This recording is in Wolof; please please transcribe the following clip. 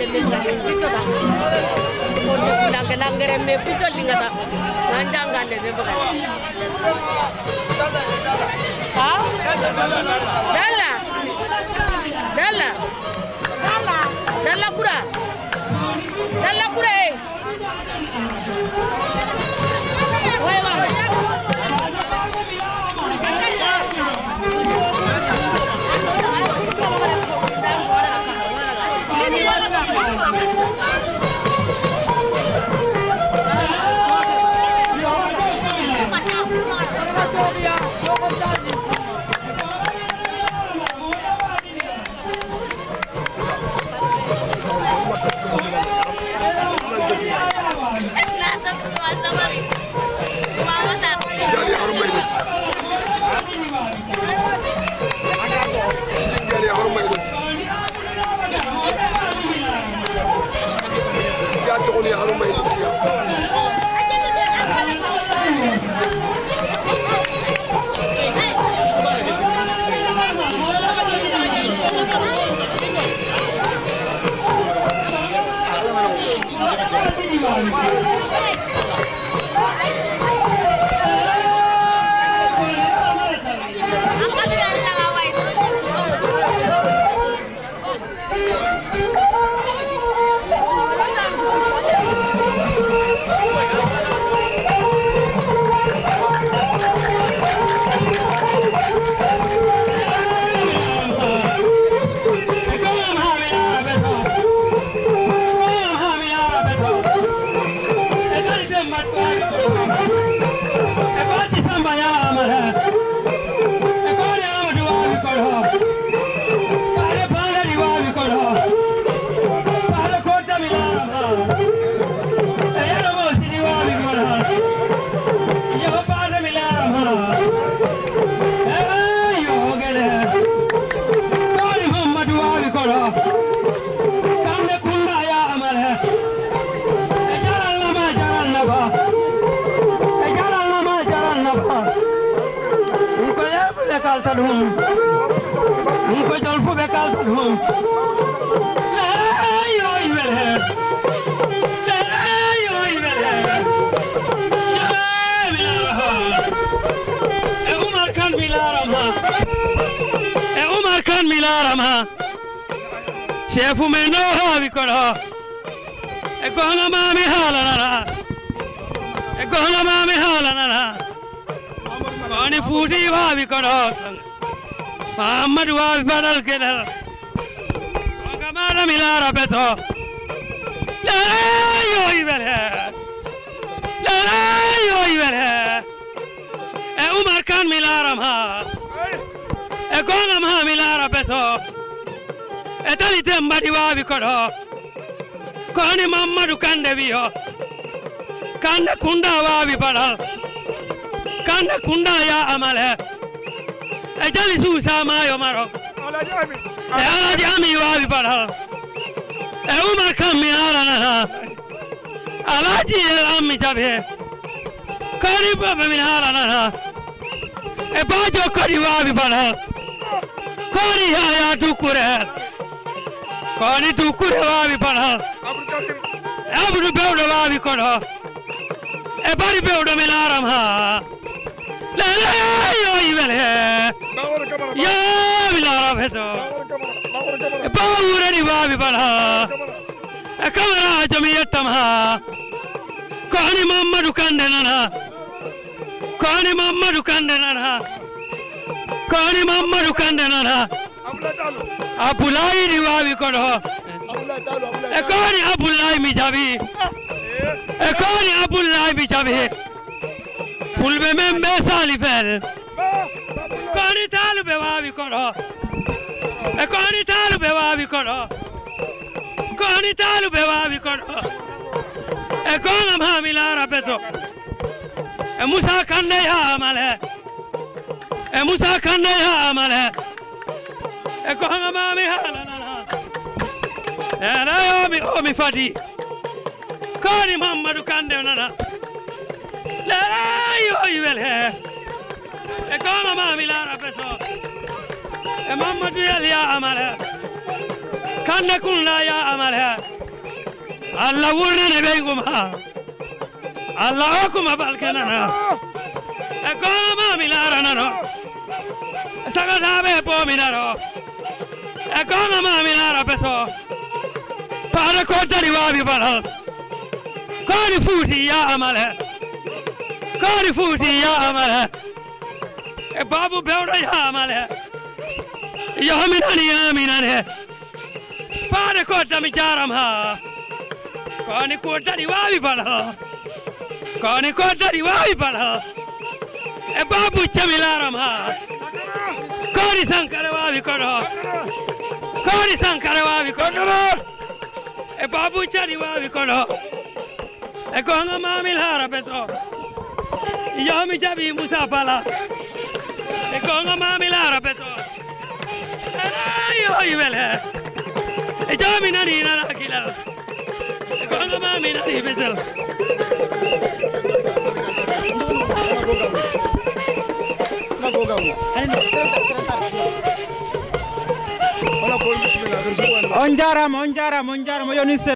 linga pito da ko langere me pito linga da nandanga le be baga ha dalla kura उनको जल्फो बेकार हूँ उमर खान मिला रहा शेफू में नो हावी करो गोंगा मामी हाला ना पानी फूटी वावी करो मोहम्मद वावी बदल के हमारा मिला रहा पैसो लड़ाई होई बेले ए उमर खान मिला रहा ए गोंगा मा मिला रहा पैसो ए तली तेंबड़ी वावी करो कोनी मोहम्मद कंडे भी हो कंडे कुंडा वावी बदल कंडे कुंडा या अमल है जल्दी सूसा मायो मारो अला जामी वावी पढ़ा ए उमर खान में आ रहा ना अला जी अम्मी जब है करीब में आ रहा ना ए बाजो करी वावी पढ़ा कोनी आया टुकुरे वावी पढ़ा अब रुपये वावी करो ए बड़ी बेउडो में आ रहा ला या बिलारा भेजो बाउरे वावी बढ़ा कमरा जमीयत तमहा कहानी मोहम्मद कंदे ना कहानी मोहम्मद कंदे ना अबुलाई रिवावी करो कहानी अबुलाई मिजाबी कहानी अबुलाई मिजाबी फुल में मैसाली फैल कहानी तालु बेवावी करो कहानी तालु बेवावी करो कौन हम मिला रहा पैसो मूसा खंडे अमल है मूसा खंडे अमल है कौन हम ना ओमी फटी कौन मोहम्मद खंडे ना लड़ाई होई वेल है कौन हम मिला रहा पैसो मोहम्मद लिया अमल है kande kun la ya amal ha Allah wurna ne beygum ha Allah okuma balkanana e goma ma milara nano saga dabe po minaro e goma ma milara peso para ko dari wabi balal koni futi ya amal ha koni futi ya amal ha e babu bewda ya amal ha ya minani para ko dami jaram ha koni ko dari wabi balal koni ko dari wabi balal e babu chamilaram ha koni sankare wabi kono koni sankare wabi kono e babu chari wabi kono e gonga mamil hara peso yomi jabi musa pala e gonga mamil hara peso ayo ibele e jami nani nana kilal e gonga mami nani peso on jarama yoni